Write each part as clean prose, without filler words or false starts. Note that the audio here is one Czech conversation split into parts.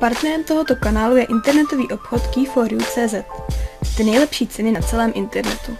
Partnerem tohoto kanálu je internetový obchod Key4U.cz. Ty nejlepší ceny na celém internetu.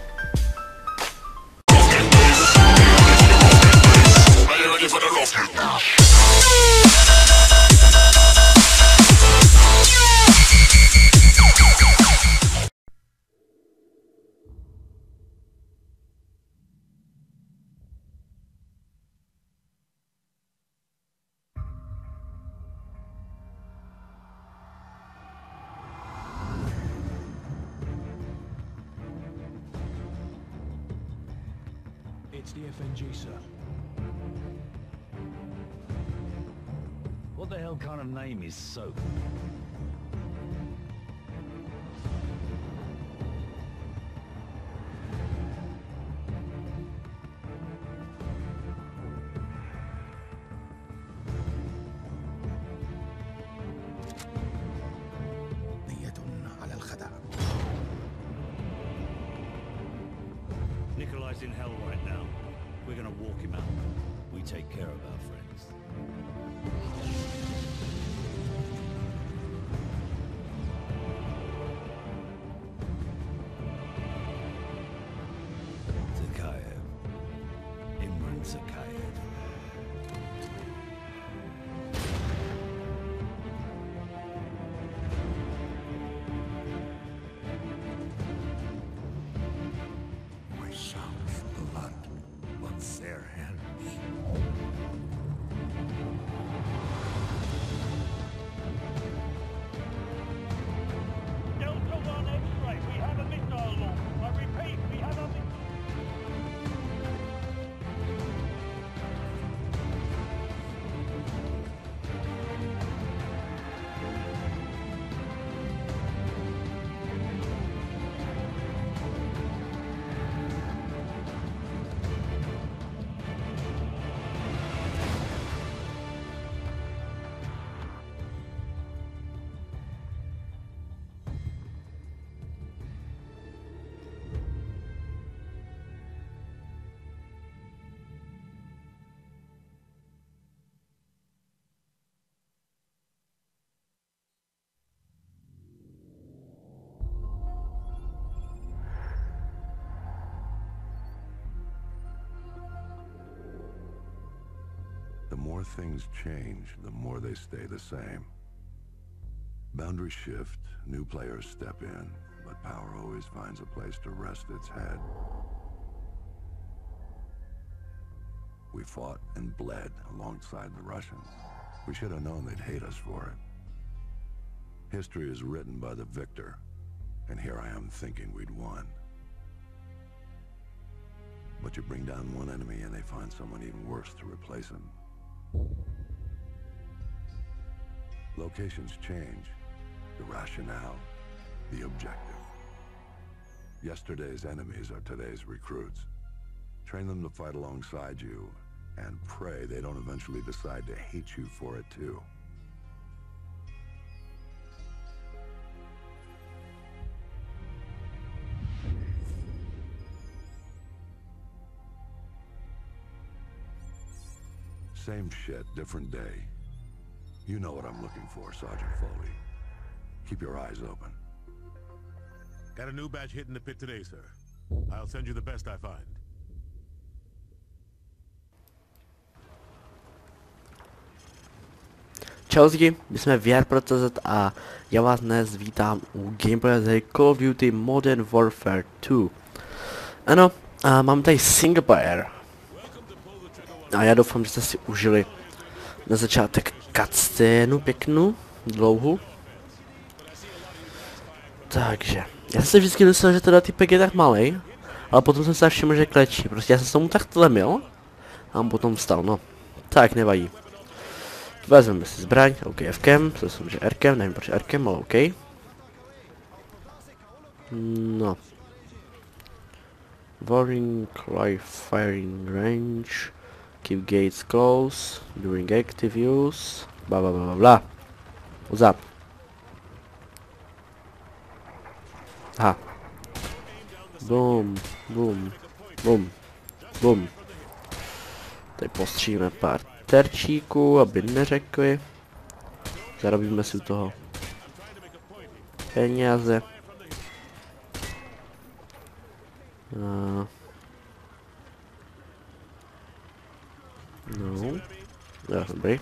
It's the FNG, sir. What the hell kind of name is Soap? Nikolai's in hell right now. We're gonna walk him out. We take care of our friends. Zakhaev. Imran Zakhaev. Their hands. Delta 1 X-ray, we have a missile launch. I repeat, we have a missile. The more things change, the more they stay the same. Boundaries shift, new players step in, but power always finds a place to rest its head. We fought and bled alongside the Russians. We should have known they'd hate us for it. History is written by the victor, and here I am thinking we'd won. But you bring down one enemy and they find someone even worse to replace him. Locations change, the rationale, the objective. Yesterday's enemies are today's recruits. Train them to fight alongside you, and pray they don't eventually decide to hate you for it too. Same shit, different day. You know what I'm looking for, Sergeant Foley. Keep your eyes open. Got a new batch hitting the pit today, sir. I'll send you the best I find. Čau lidi, my jsme VR.cz a já vás dnes vítám u gameplaye z hry Call of Duty Modern Warfare 2. Ano, a mám tady single player. A já doufám, že jste si užili na začátek cutscénu pěknou, dlouhou. Takže, já jsem si vždycky myslel, že teda typek je tak malej, ale potom jsem se všiml, že klečí. Prostě já jsem se tomu tak tlemil a on potom vstal, no. Tak, nevadí. Vezmeme si zbraň, OK, Fkem, to jsem, že Rkem, nevím proč Rkem, ale OK. No. Warning, live firing range. Keep gates close during active use. Blah blah blah blah blah. What's up? Ha. Boom, boom, boom, boom. Tady postřílíme pár terčíků, aby neřekli. Zarobíme si u toho peníze. No. Jo, dobrý.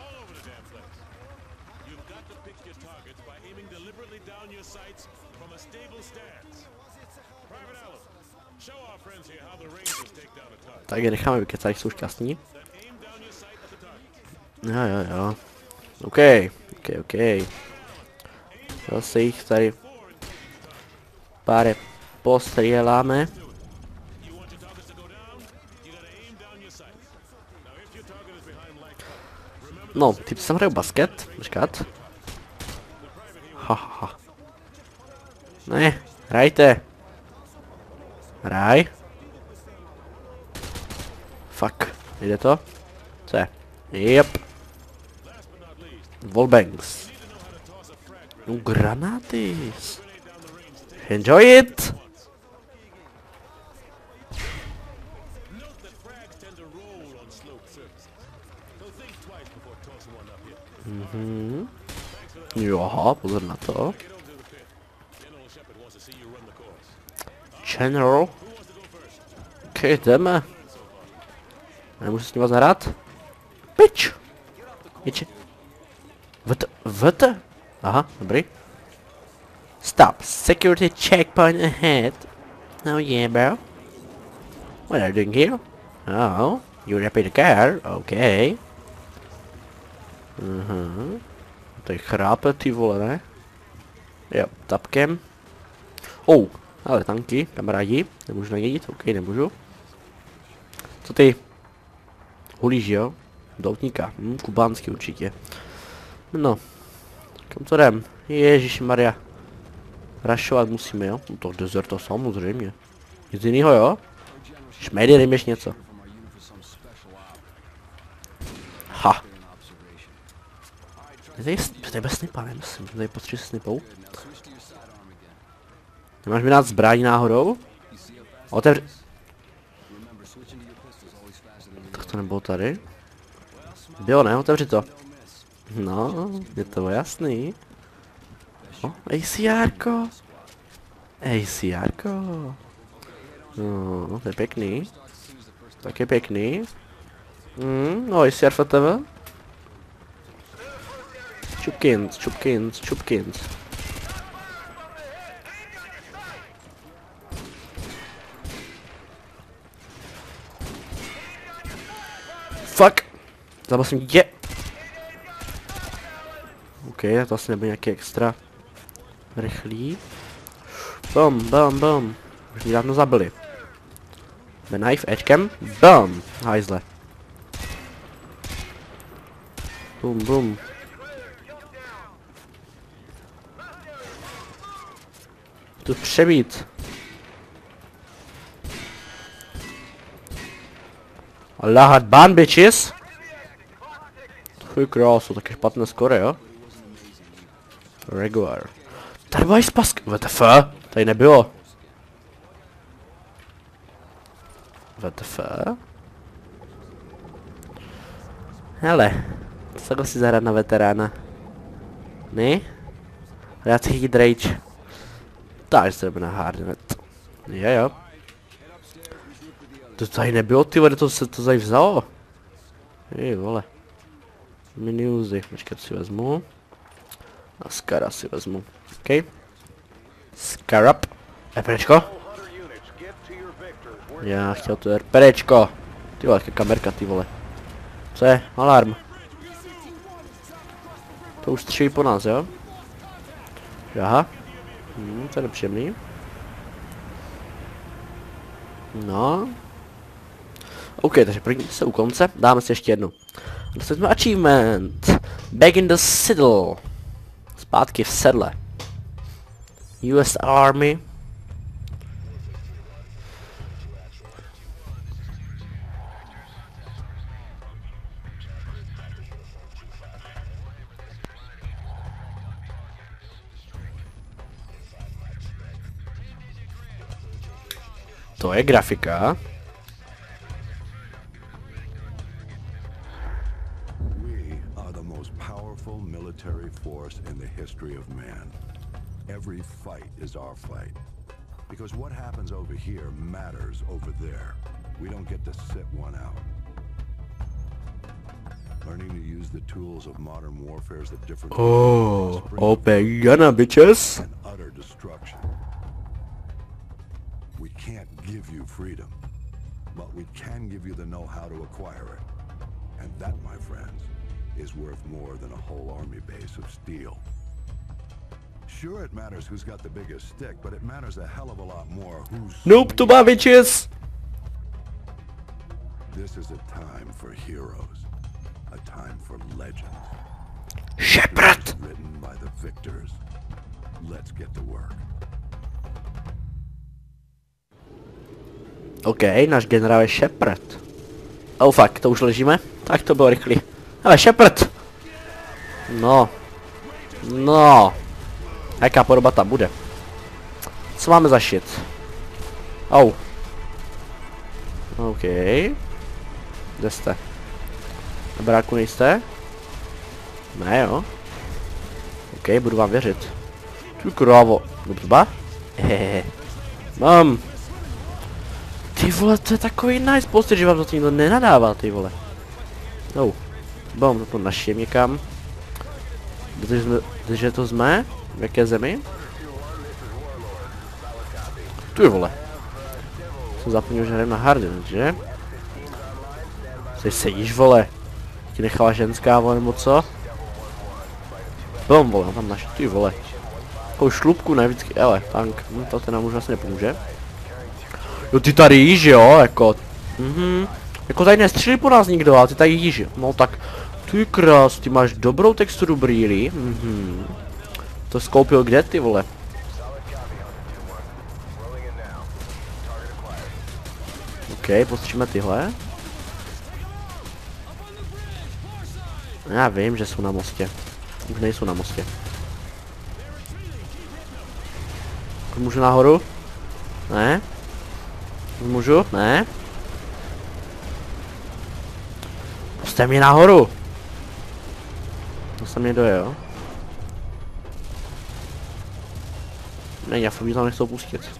Tak je necháme vykecat, jak jsou šťastní. Jo. OK. Zase jich tady pár postříláme. No, typ sem hraju basket, počkat. Haha. Ne, hrajte. Hraj. Fuck, jde to? Co je? Yep. Wallbangs. No, granáty. Enjoy it. Jo, pozor na to. General. OK, jdeme. Nemůžu s ním vás hrát? Pič! VT? Aha, dobrý. Stop. Security checkpoint ahead. Oh yeah, bro. What are you doing here? Oh, you repair the car? Okay. Tady chrápe, ty vole, ne? Jo, tapkem. Oh, ale tanky, kamarádi. Nemůžu najedit, ok, nemůžu. Co ty? Hulíš, jo? Doutníka, kubánský určitě. No, kam to jdem? Ježišmarja. Rašovat musíme, jo? No to dezerta samozřejmě. Nic jinýho, jo? Šmejdy, nejmeš něco. Ha. Je tady bez snipa, nemyslím, tady potřebuje se snipou. Nemáš mi dát zbraní náhodou? Otevři... Tak to nebylo tady. Bylo, ne? Otevři to. No, je to jasný. O, ACRko. ACRko. No, to je pěkný. Tak je pěkný. No, ACR FTV. Čupkins. Fuck! Zabil jsem dítě. OK, to asi nebude nějaký extra rychlý. Bum. Už mě dávno zabili. The knife, edgecam, bum! Hajzle. Bum. Tu přebít. Allah ban bitches. Tvůj krásu, taky špatné skore, jo? Regular. Tady byla spask. WTF? Tady nebylo. WTF? Hele. Co si zahrát na veterána? Ne? Rád si chytit rage. Tady se jdeme na hardnet. Jo. To tady nebylo, ty vole, to se to tady vzalo. Jej, vole. Miniuzy, počkat si vezmu. A Skara si vezmu. OK. Scarab. RPčko. Já chtěl to RPčko. Ty vole, jaká kamerka, ty vole. Co je? Alarm. To už střílí po nás, jo? Aha. To je nepříjemný. No. OK, takže první se u konce. Dáme si ještě jednu. Dostaneme achievement. Back in the saddle. Zpátky v sedle. US Army. To je grafika. We are the most powerful military force in the history of man. Every fight is our fight. Because what happens over here matters over there. We don't get to sit one out. Learning to use the tools of modern warfare is the difference bitches. and utter destruction. We can't give you freedom, but we can give you the know-how to acquire it. And that, my friends, is worth more than a whole army base of steel. Sure, it matters who's got the biggest stick, but it matters a hell of a lot more who's... Noob to my bitches. This is a time for heroes. A time for legends. Shepard. Written by the victors. Let's get to work. OK, náš generál je Shepard. Oh fuck, to už ležíme? Tak to bylo rychlý. Ale Shepard! No. No. Jaká podoba tam bude? Co máme za shit? Au. OK. Kde jste? Na baráku nejste? Ne jo. OK, budu vám věřit. Tu krávo. Dobře. Hehehe. Mám. Ty vole, to je takový nice pocit, že vám za to nikdo nenadává, ty vole. No. Bom, to našijem někam. Kde to jsme? V jaké zemi? Ty vole. Jsem zapomněl, že hrajeme na Harden, že? Tady sedíš, vole. Ti nechala ženská, vole, nebo co? Bom, vole, tam naši, ty vole. Takovou šlupku, ne, vždycky, ale, tank, to nám už vlastně nepomůže. Jo, ty tady jíš, jo, jako, jako tady nestřílí po nás nikdo, ale ty tady jíš, no tak, ty krás, ty máš dobrou texturu brýlí, to skoupil kde, ty vole? OK, postříme tyhle. Já vím, že jsou na mostě. Už nejsou na mostě. Můžu nahoru? Ne? Můžu? Ne? Puste mě nahoru! To se mě doje, jo? Ne, já fakt tam nechci pustit.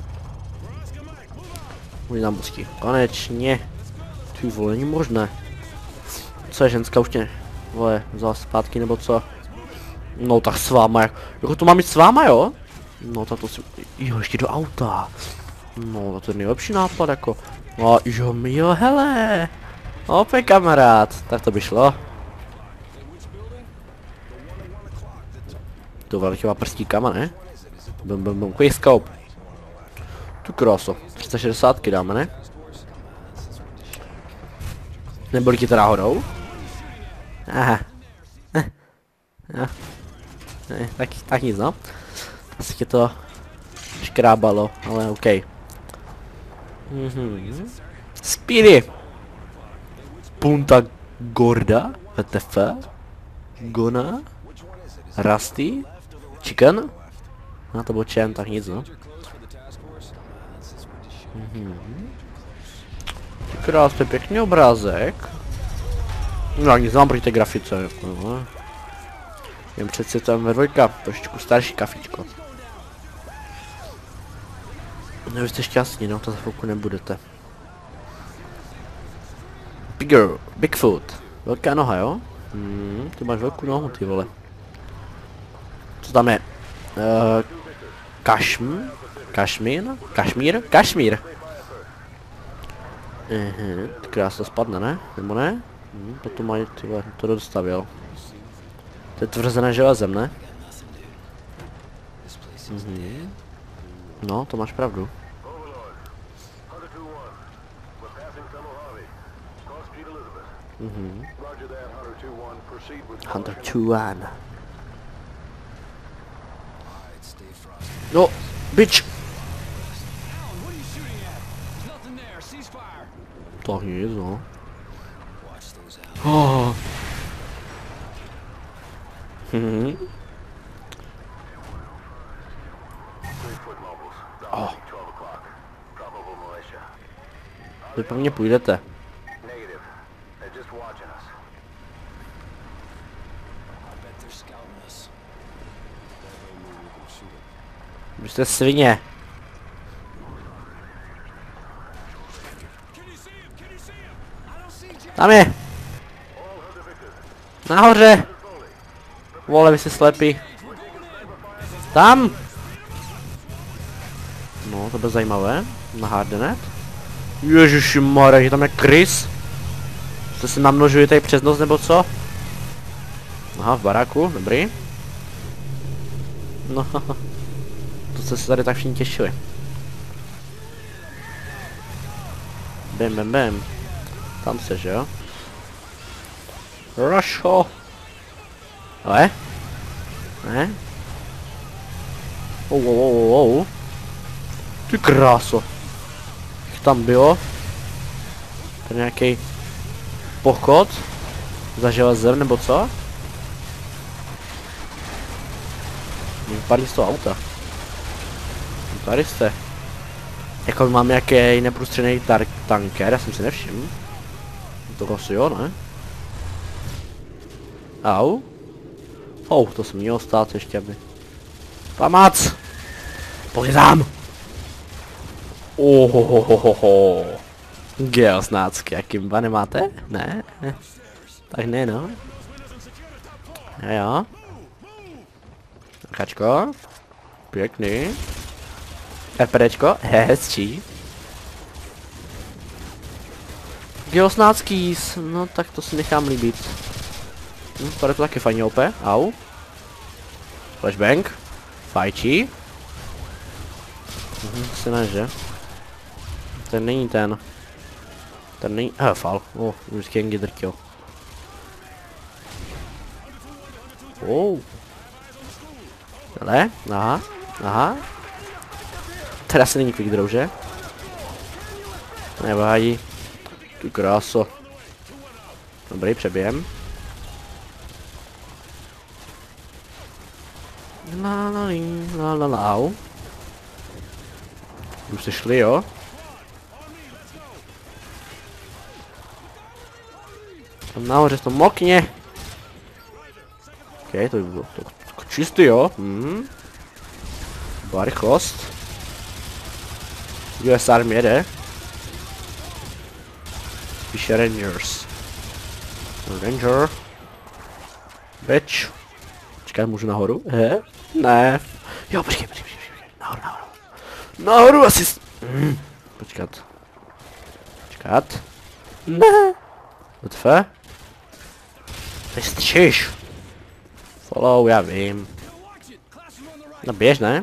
Můj tam pustí. Konečně! Ty vole, není možné. Co je ženská už tě? Vole, vzala zpátky nebo co? No tak s váma, jako to mám jít s váma, jo? No tak to si... Jo, ještě do auta. No, to je nejlepší nápad, jako. No, jo, hele. Opět kamarád. Tak to by šlo. To velkýma prstíkama, ne? Bum, quickscope. Tu kráso. 360 dáme, ne? Nebyli ti to náhodou? Aha. Tak nic, no. Asi tě to škrábalo, ale OK. Speedy! Punta Gorda? VTF? Gona? Rusty? Chicken? No to byl čem, tak nic, no. Krásný, pěkný obrázek. No nic mám proti té grafice, no. Jen přeci tam ve dvojka, trošičku starší kafičko. No vy jste šťastní, no to za chvilku nebudete. Bigfoot. Velká noha, jo? Ty máš velkou nohu, ty vole. Co tam je? Kašmír? Krásně spadne, ne? Nebo ne? Potom mají, ty vole, to dostavěl. To je tvrzené železem, ne? No, to máš pravdu. Hunter 2-1. No, bitch! Tak nic, no. Oh. Oh. Vy po mně půjdete. Vy jste svině. Tam je. Nahoře. Vole, vy jste slepí. Tam. No, to bude zajímavé. Na Hardenet. Ježišmarja, je tam jak Chris. Co se namnožuje tady přes noc nebo co? Aha, v baráku, dobrý. No, to jste se tady tak všichni těšili. Bam, bam, bam. Tam se, že jo? Rush-ho! Ale? Ne? Oh. Ty kráso. Jich tam bylo. Tady nějaký pochod. Za železem nebo co? Vypadli z toho auta. Tady jste. Jako mám nějaký neprůstřelný tanker, já jsem si nevšiml. To asi jo, ne? Au. To se mělo stát ještě, aby... Pamac! Pojď tam! Ohohohoho. Geosnácky, jaký mba nemáte? Ne? Tak ne, no. Jo. Kačko. Pěkný. RPDčko, hezčí. Geosnácký, no tak to si nechám líbit. To je to taky fajně OP, au. Flashbang. Fajčí. Si ne, že? Ten není ten. Ten není, fal. Už Kengi drtil. Ale, aha. Teda se není quick draw, že? Nevádí. Tu kráso. Dobrý, přebijem. Au. Už jste šli, jo? Tam nahoře to mokně. Ok, to by bylo čistý, jo? Byla rychlost. US Army jede. Spíše Rangers. Ranger. Bitch. Počkat, můžu nahoru? Ne. Jo, počkej. Nahoru asi... Počkat. Ne. WTF? Ty stříš. Follow, já vím. No běž, ne?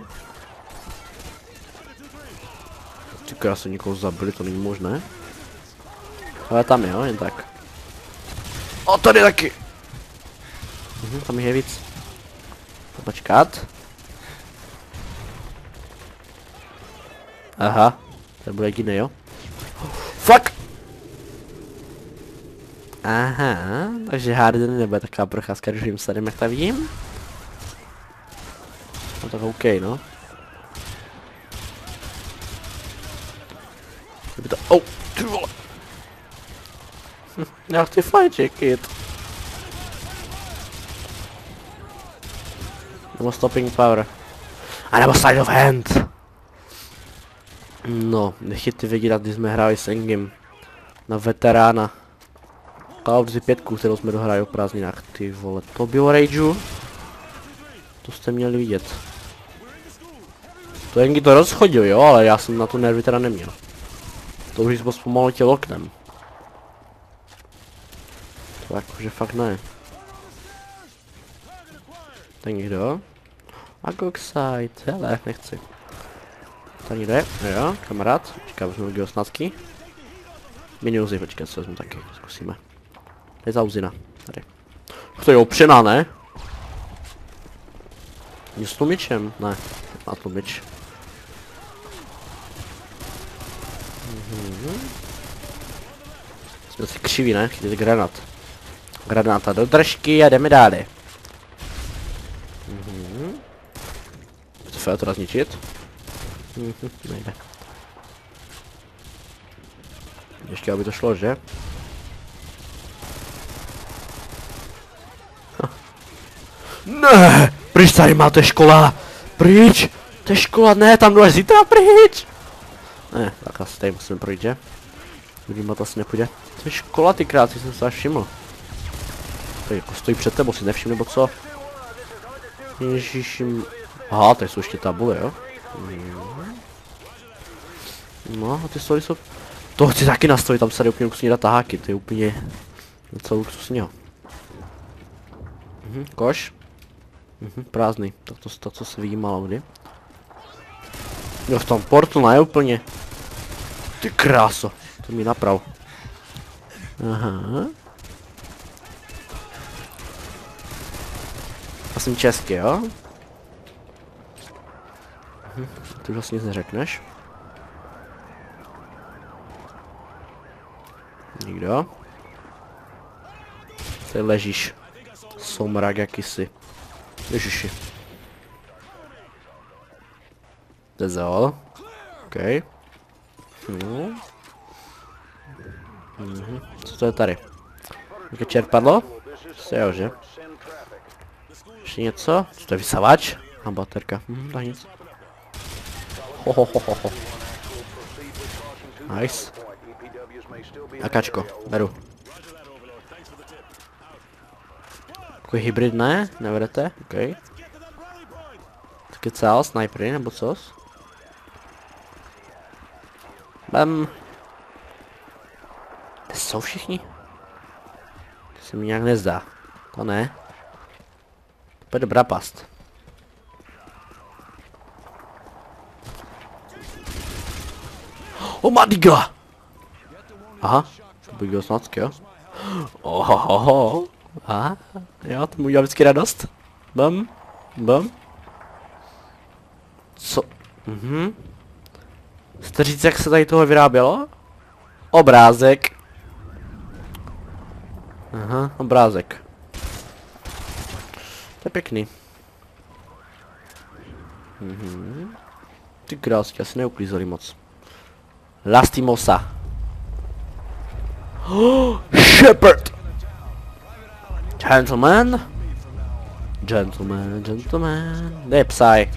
Ty krásně někoho zabili, to není možné. Ale tam jo, jen tak. Tady taky. Tam je víc. Počkat. Aha, to bude jediný, jo? Fuck! Aha, takže Harden nebude taková procházka druhým sadem, jak ta vidím. No tak OK, no. Kdyby to... ty vole! Já chci fajček jít. Nebo stopping power. A nebo side of hand. No, nechtějte vědět, když jsme hráli s Engem. Na veterána. Call of Duty 5, kterou jsme dohráli o prázdninách. Ty vole, to bylo rageu. To jste měli vidět. To Engy to rozchodil, jo, ale já jsem na tu nervy teda neměl. To už jsme zpomalu těl oknem. To jakože fakt ne. Ten někdo? A Goxide, hele, nechci. Tady jde, jo, kamarád, počkej, vezmu geosnácky. Mini Uzi, počkej, co vezmu taky, zkusíme. Je za Uzina, tady. To je opřená, ne? Je s tlumičem? Ne, má tlumič. Jsme si křiví, ne? Chytit granát. Granáta do držky a jdeme dále. Chce to zničit? Nejde. Ještě aby to šlo, že? Ne! Pryč tady máte škola! Pryč! To je škola, ne, tam jdu zítra pryč! Ne, tak asi tady musíme projít, že? Vidím, to asi nepůjde. To je škola, ty krásy, jsem se až všiml. Tady jako stojí před tebou, si nevšim, nebo co? Ježišim. Aha, tady jsou ještě tabule, jo? No, a ty stoly jsou... To chci taky nastavit, tam se jde úplně luxusní dát taháky, to je úplně... Něco luxusního. Koš. Prázdný, to co se vyjímalo, kdy? Jo, v tom portu, ne úplně. Ty kráso, to mi naprav. Aha. Já jsem český, jo? Ty vlastně nic neřekneš. Nikdo? Tady ležíš. Somrak jakýsi. Ježiši. Dezol. OK. Co to je tady? Jaké čerpadlo? Jo, že? Ještě něco? Co to je vysavač? A baterka. Tak nic. Ho. Nice. Akačko, beru. Takový hybrid ne? Nevedete? OK. Taky cel, snipery nebo cos? Bam. To jsou všichni? To se mi nějak nezdá. To ne. To je dobrá past. Oh madiga! Aha, to byl snadky, jo? Ohohoho. Aha, jo, to mu udělal vždycky radost. Bam, bam. Co? Chcete říct, jak se tady toho vyrábělo? Obrázek. Aha, obrázek. To je pěkný. Ty krásky, asi neuklízeli moc. Lastimosa. Oh, Shepard! Gentleman. Kde je Psy?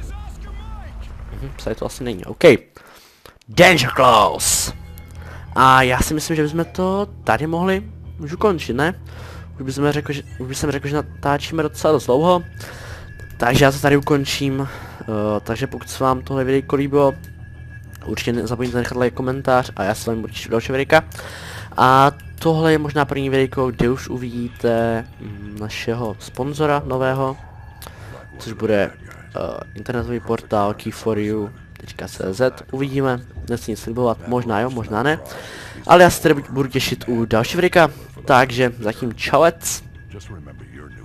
Psy to asi není, OK. Danger Close! A já si myslím, že bychom to tady mohli už ukončit, ne? Už jsem řekl, že natáčíme docela dost dlouho. Takže já to tady ukončím. Takže pokud se vám tohle videjko líbilo, určitě nezapomeňte nechat like, komentář a já se vám určitě další videjka. A tohle je možná první videjko, kde už uvidíte našeho sponzora nového, což bude internetový portál key4u.cz. Uvidíme, nechci nic slibovat, možná jo, možná ne. Ale já se tedy budu těšit u další videjka, takže zatím čauec.